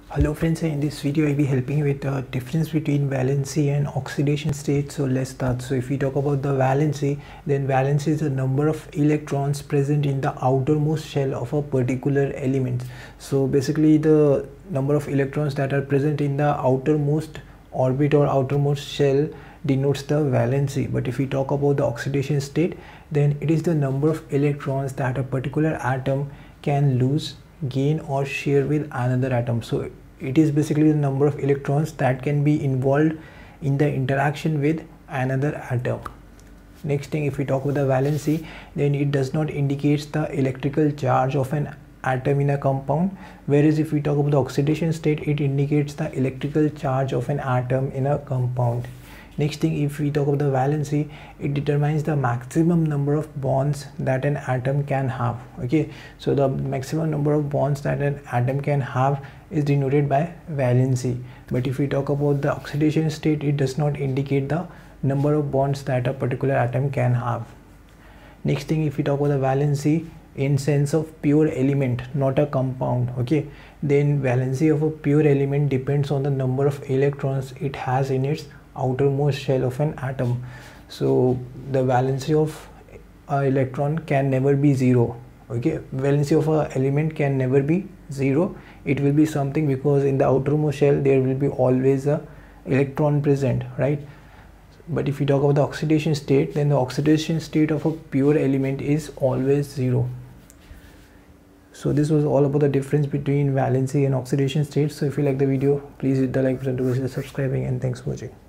Hello friends, in this video I'll be helping you with the difference between valency and oxidation state. So let's start. So if we talk about the valency, then valency is the number of electrons present in the outermost shell of a particular element. So basically the number of electrons that are present in the outermost orbit or outermost shell denotes the valency. But if we talk about the oxidation state, then it is the number of electrons that a particular atom can lose, gain or share with another atom. So it is basically the number of electrons that can be involved in the interaction with another atom. Next thing, if we talk about the valency, then it does not indicate the electrical charge of an atom in a compound, whereas if we talk about the oxidation state, it indicates the electrical charge of an atom in a compound. Next thing, if we talk about the valency, it determines the maximum number of bonds that an atom can have. Okay, so the maximum number of bonds that an atom can have is denoted by valency. But if we talk about the oxidation state, it does not indicate the number of bonds that a particular atom can have. Next thing, if we talk about the valency in sense of pure element, not a compound, okay, then valency of a pure element depends on the number of electrons it has in its outermost shell of an atom. So the valency of an electron can never be zero. Okay, valency of an element can never be zero. It will be something, because in the outermost shell there will be always a electron present, right? But if you talk about the oxidation state, then the oxidation state of a pure element is always zero. So this was all about the difference between valency and oxidation state. So if you like the video, please hit the like button, to consider subscribing, and thanks for watching.